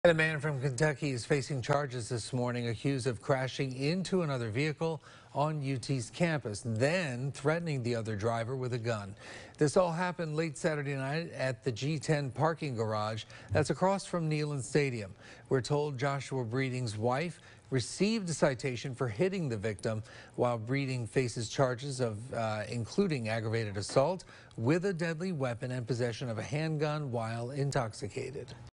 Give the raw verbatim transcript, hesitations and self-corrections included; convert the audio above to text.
A man from Kentucky is facing charges this morning, accused of crashing into another vehicle on U T's campus, then threatening the other driver with a gun. This all happened late Saturday night at the G ten parking garage that's across from Neyland Stadium. We're told Joshua Breeding's wife received a citation for hitting the victim, while Breeding faces charges of uh, including aggravated assault with a deadly weapon and possession of a handgun while intoxicated.